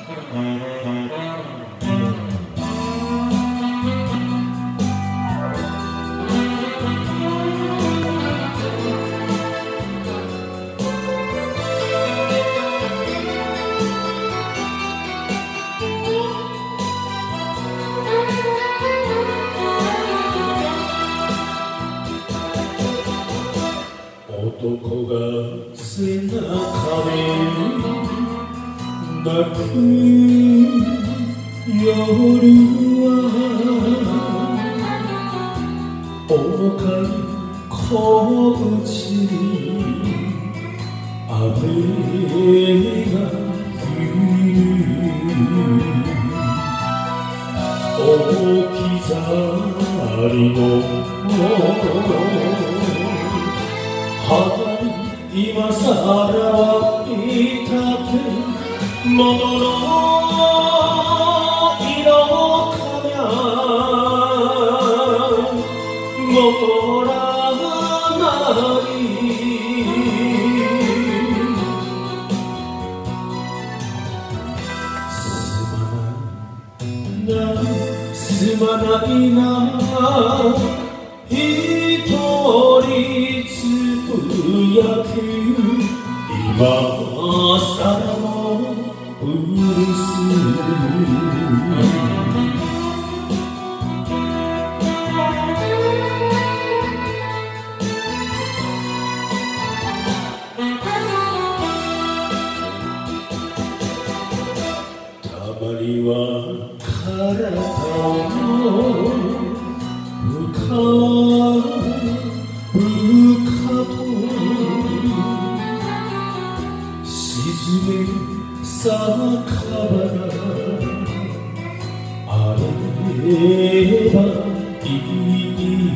男が背中で泣く夜は丘に小打ちに雨が降る置き去りの今さらは言ったって物の色から戻らないすまないな一人つぶやく今さらのブルースたまには体を深々と沈める酒場あればいい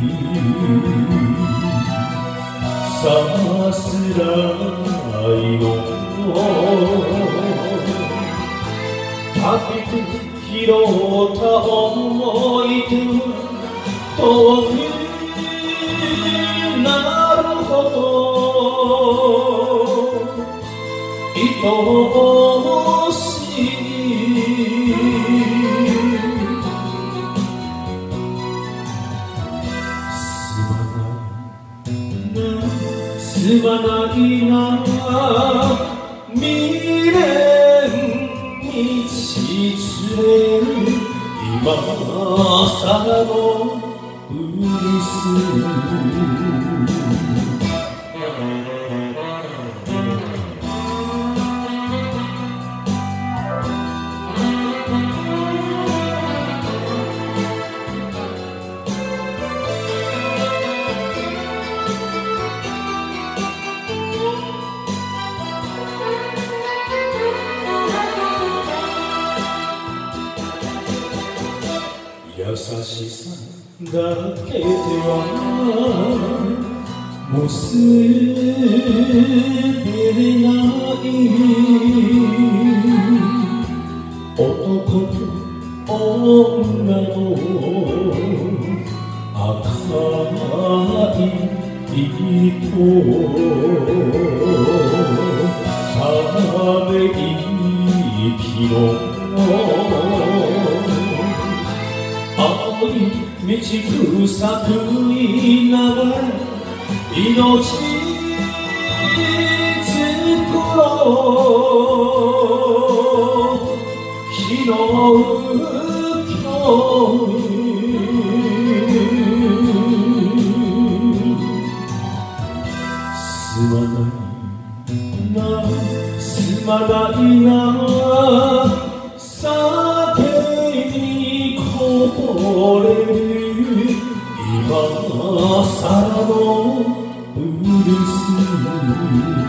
さすらいの旅と拾った思い出は遠くなるほど愛おしいすまないな未練にしつれる今さらのブルース優しさだけではもうすべない男と女の赤い糸ため息の道草食いながら命作ろう日の浮世すまないな酒にこぼれる今さらのブルース